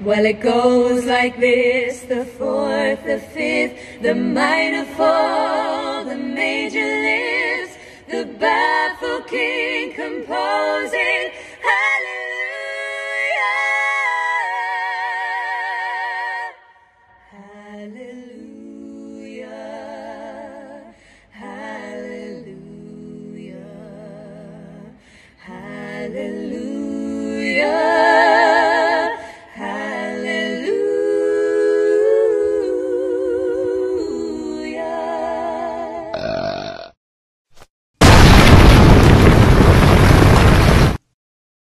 Well, it goes like this: the fourth, the fifth, the minor fall, the major lifts, the baffled king composing.